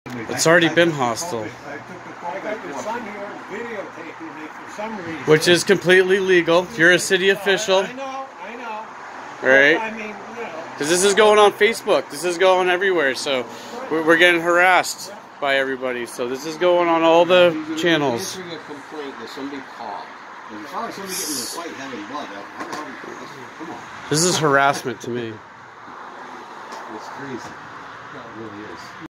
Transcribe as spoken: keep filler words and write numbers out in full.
It's already been hostile. Which is completely legal. You're a city official. I know, I know. Right? I mean, you know. Because this is going on Facebook. This is going everywhere. So we're, we're getting harassed by everybody. So this is going on all the channels. Answering a complaint that somebody called. It's not like somebody getting in a fight having blood. Come on. This is harassment to me. It's crazy. No, it really is.